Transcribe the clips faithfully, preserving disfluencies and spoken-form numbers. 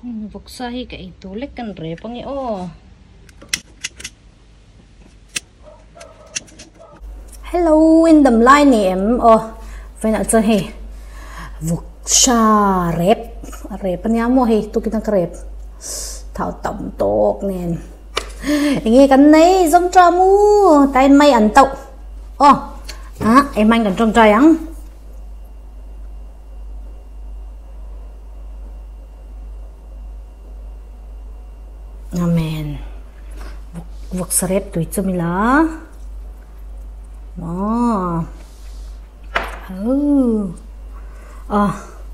Vok sahi ka itu lek kan re pangi oh. Hello in đầm lai nè em oh phải nói cho he vok sa rep rep nya mo he tu kita rep thảo tổng tốt nè nghe cái này giống trà mu tay may ăn tậu oh à em anh cần trong trai ăn amen vok sa rep tu itu mila oh oh à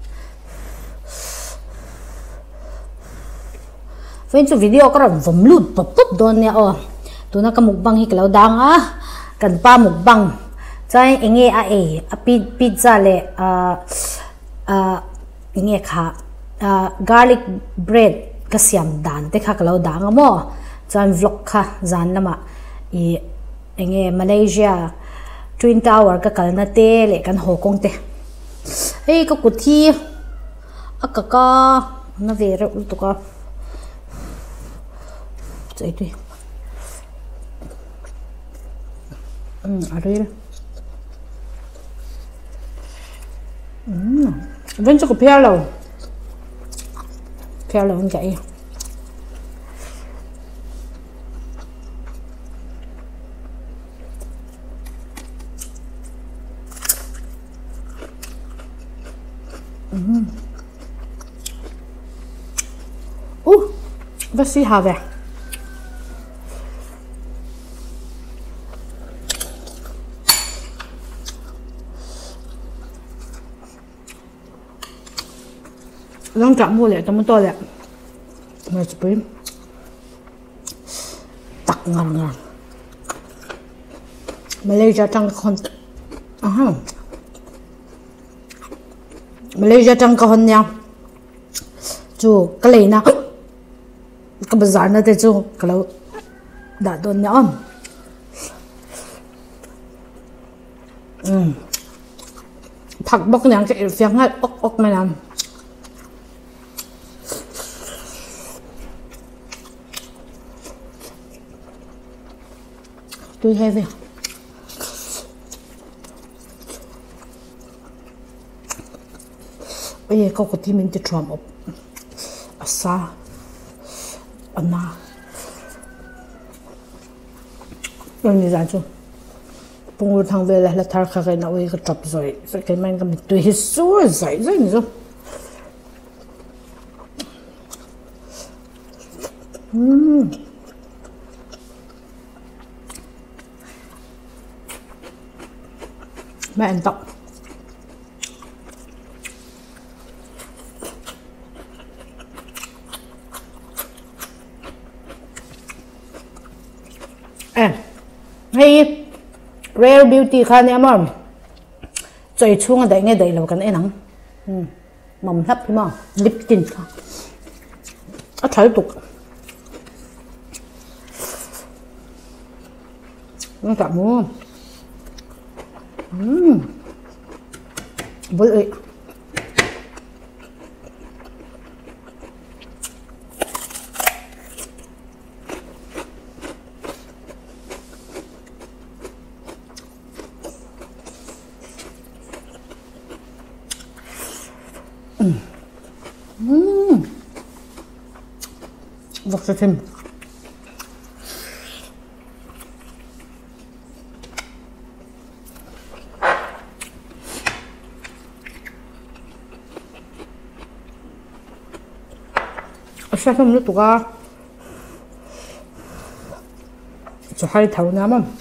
với cho video có làm vòng lụt bập bập đòn nha oh tụi nó có một băng hi cái đang á cần ba một băng trái anh nghe à ấy à pizza lệ à à anh nghe khá à garlic bread cái xiêm đan thế khá cái đang á mo trái vlog khá dán lắm ạ ý anh nghe Malaysia Twin Tower cái cái na te lệ cái Hong Kong te ấy cái cột thi à cái cái nó về rồi tụi cái chạy đi ừ ở đây ừ vẫn chưa có phe lâu phe lâu không chạy Mm. Uh, vad see här vi. Long chạm mua lại tao to lại. Mà chỉ biết tặc ngon ngon. Malaysia trong con. À. Malaysia trong con nhau. Chú cái này nào cái bazaar na te chú cái lâu đã đồn nhau umผักบกอย่างcái phiền ngay ốc ốc mày làm tôi hay vậy bây giờ có cái mình chỉ chọn một asa Anna yang ni zanju pungur thang ve la thar kha kai na oi ka top zoi sai kai man ka mi tu hi su zai zai ni zo mm mẹ ăn tóc hay Rare Beauty khá nè mà trời chuông ở đây nghe đây là cái này nắng mầm thấp thế mà lip tint nó thấy tục nó cảm muốn với Mmm. Vok sa thêm. Sa thêm nữa tụi ca. Cho hai thầu nám không?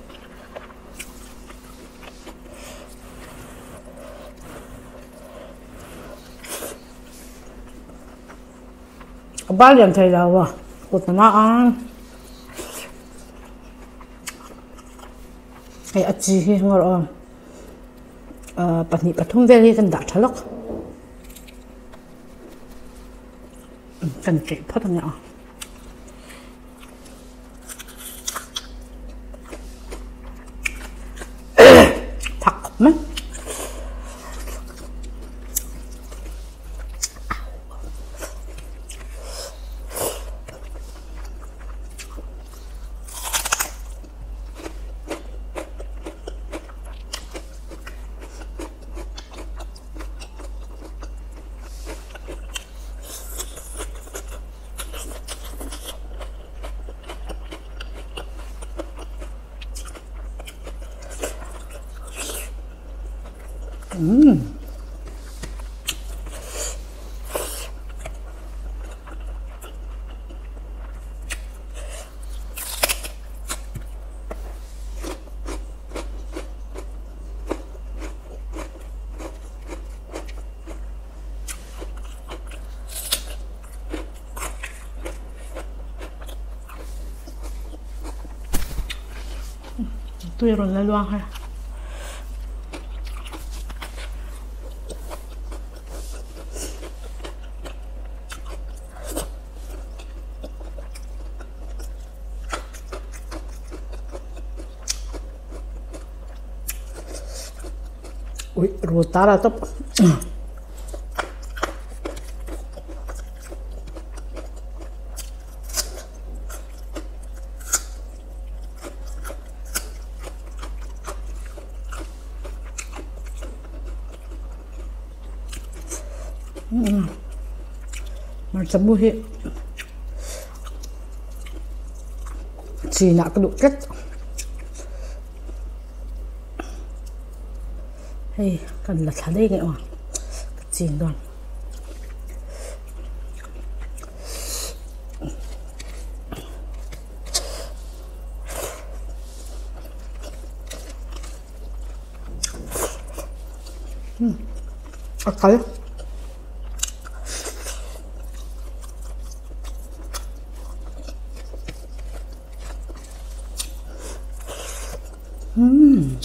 Ba điểm thầy đâu à? Cột nó ăn. Ai ăn gì hết ngồi rồi. À, bắt nhị bắt thung về đi cần đã tháo lóc. Cần chạy phát thằng nhỏ. Thật mấy. Ừm. Tôi rồi lên loang ha. Ui, rotara top. Macam buhi. Chỉ nãy cái độ kết. Hey, cần là thả đây nghe mà. Chỉ đoàn. Hmm. Akal. Hmm.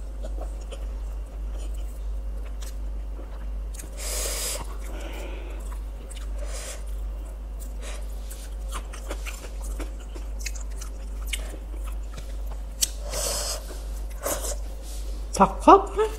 Thật khóc á.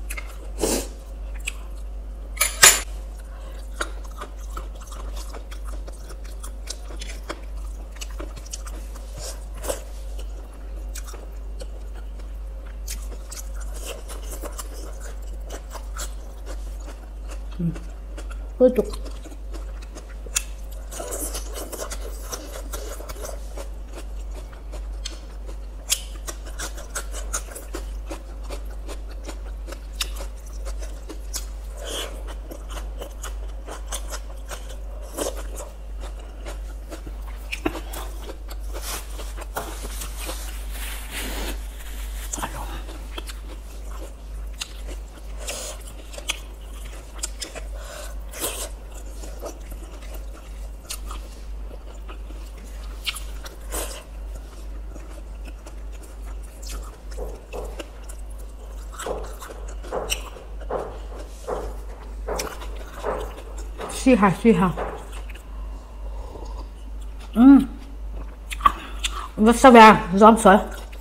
Tiếp tục. Suy hả, suy hả. Ừm. Wasabi, rau sợi.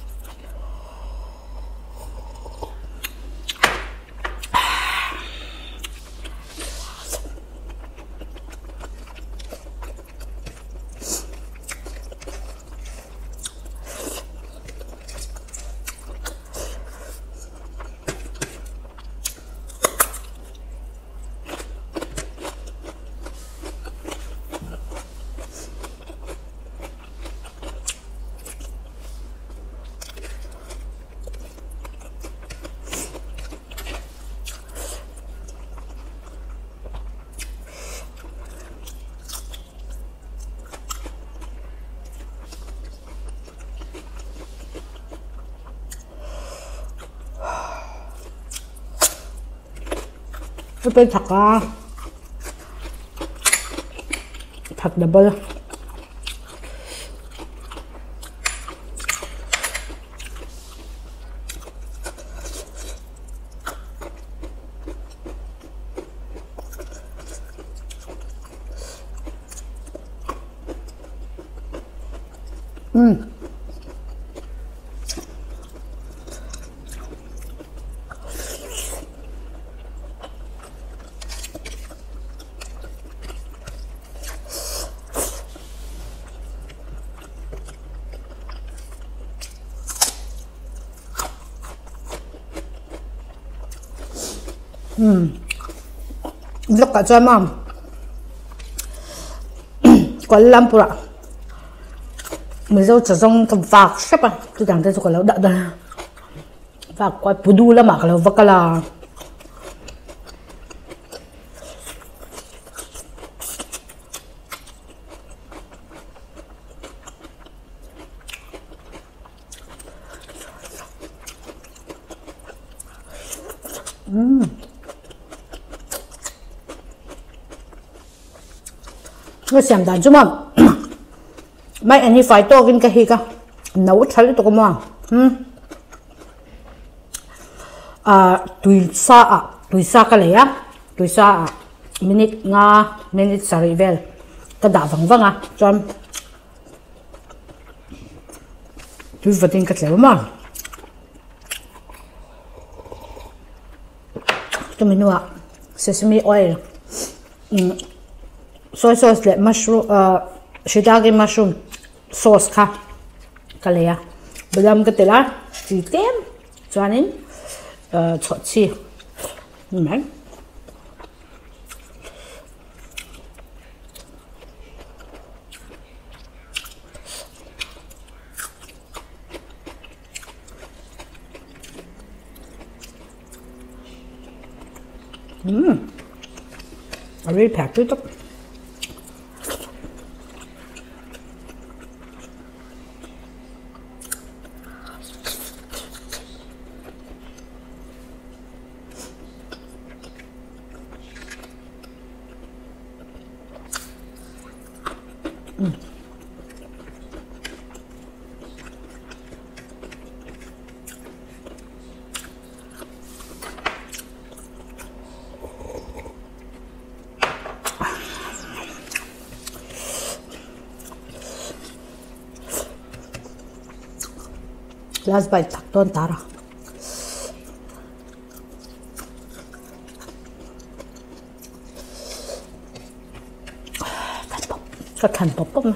Cái bên thật à, thật double. Ừ. Ừ. Lúc cả cho mom. Có lắm bữa. Mình dâu chỉ trong thầm phạc xếp à. Tôi chẳng thấy cho có lâu đợi đây. Phạc quay bù đu lắm mà có lâu vắc là. 음. Nó xem đàn chú mà mấy anh ấy phải to cái cái gì cả nấu cháo to cái mà à tùy sa à tùy sa cái này á tùy sa à minute nga minute sari vel cái đá vàng vàng à chọn tùy vật tin cái này mà cho mình nuôi sesame oil soy sauce le mushroom uh, shiitake mushroom sauce kha kalaya badam ka tela chi tem chuanin uh, chho chi mai mm I really packed it up. Mm. Last bite tak ton tara. Cái thành bột bốc mà.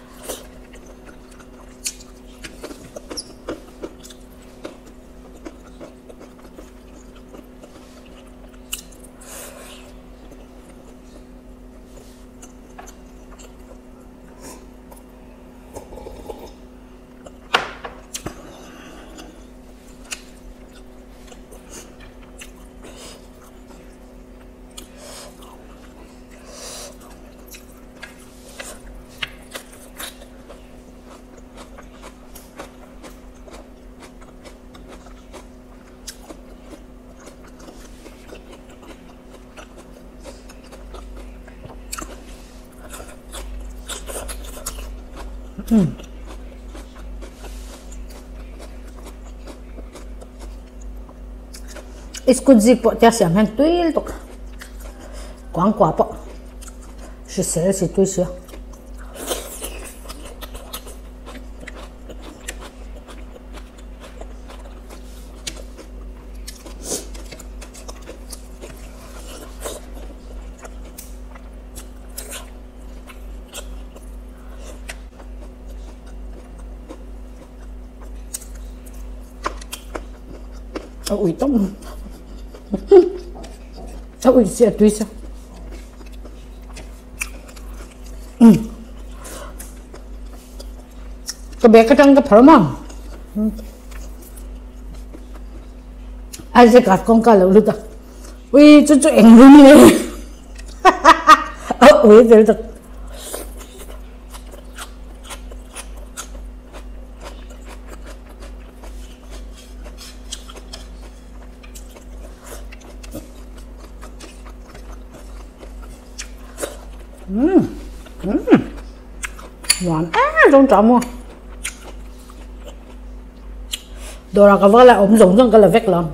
Mm. Isku zik po tia siam hen tuil tok quang quả po si se si tui sia ui tông ui xe tuy sao ừ cái bé cái trăng cái phở mà ai sẽ gạt con cá lâu được ui chú chú em luôn nè ui được được Ừm, ừm, ngon á, trong trọng luôn. Đồ là cái vỡ lại ống giống trong cái là vết lắm.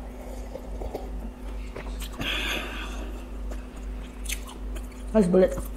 Let's bullet.